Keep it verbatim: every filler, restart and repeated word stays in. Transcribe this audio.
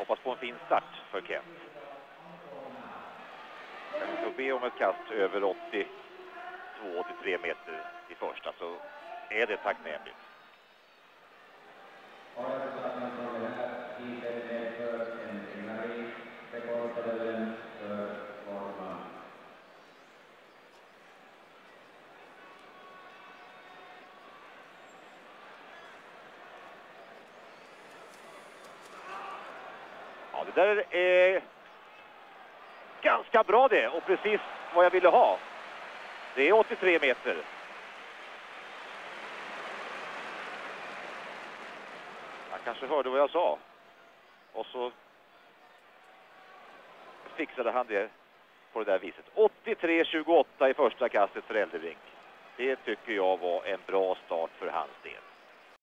hoppas på en fin start för Kent. Kan vi få be om ett kast över åttiotvå till tre meter i första, så är det tacknämligt. Ja, det där är ganska bra det, och precis vad jag ville ha. Det är åttiotre meter. Jag kanske hörde vad jag sa. Och så fixade han det på det där viset. åttiotre tjugoåtta i första kastet för Eldebrink. Det tycker jag var en bra start för hans del.